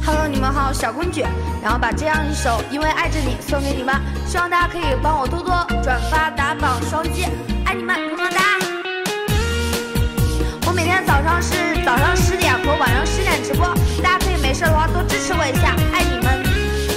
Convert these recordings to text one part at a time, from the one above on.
Hello， 你们好，小公举，然后把这样一首《因为爱着你》送给你们，希望大家可以帮我多多转发、打榜、双击，爱你们，么么哒！我每天早上10点和晚上10点直播，大家可以没事的话多支持我一下，爱你们！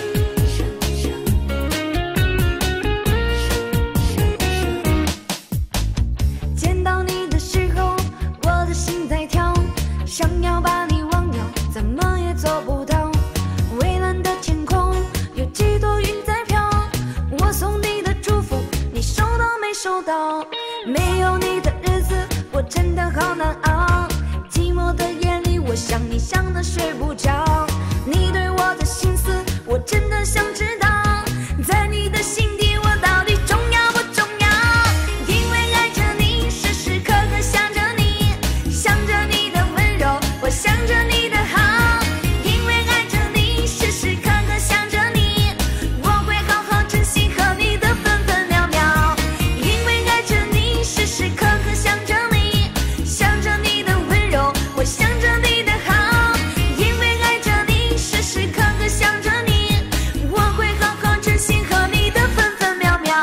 见到你的时候，我的心在跳，想要把你忘掉，怎么也做不到。蔚蓝的天空，有几朵云在飘。我送你的祝福，你收到没收到？没有你的日子，我真的好难熬。寂寞的夜里，我想你想得睡不着。你对我的心思，我真的想知道，在你的心底，我到底重要不重要？因为爱着你，时时刻刻想着你，想着你的温柔，我想着你的好。因为爱着你，时时刻刻想着你，我会好好珍惜和你的分分秒秒。因为爱着你，时时刻刻想着你，想着你的温柔，我想着你的好。因为爱着你，时时刻刻想着你，我会好好珍惜和你的分分秒秒。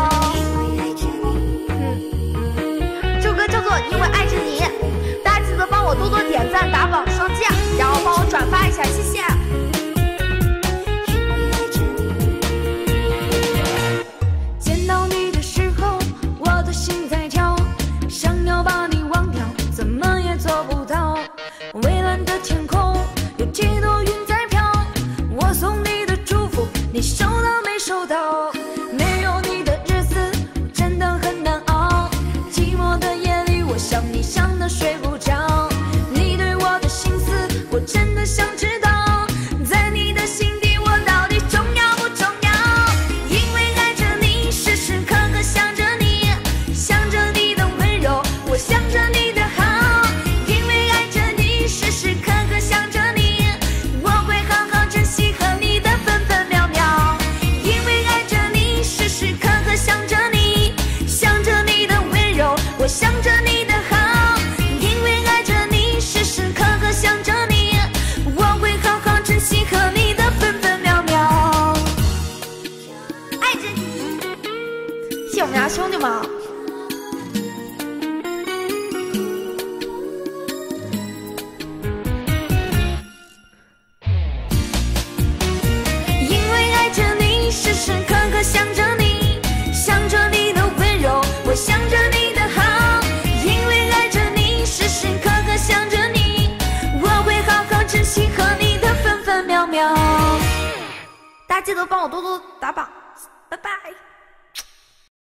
这首歌叫做《因为爱着你》，大家记得帮我多多点赞、打榜、双击，然后帮我转发一下，谢谢。见到你的时候，我的心在跳，想要把你忘掉，怎么也做不到。蔚蓝的天空，有几朵云在飘。我送你的祝福，你收到没收到？没有你的日子，真的很难熬。寂寞的夜里，我想你想得睡不着。你对我的心思，我真的想知道，在你的心底，我到底重要不重要？因为爱着你，时时刻刻想着你，想着你的温柔，我想着你的好。因为爱着你，时时刻刻想着你，我会好好珍惜和你的分分秒秒。因为爱着你，时时刻刻想着你，想着你的温柔，我想着你的好。因为爱着你，时时刻刻想着你，我会好好珍惜和你的分分秒秒。爱着你，谢谢我们家兄弟们。因为爱着你，时时刻刻想着你，想着你的温柔，我想着你的好。因为爱着你，时时刻刻想着你，我会好好珍惜和你的分分秒秒。大家记得帮我多多打榜。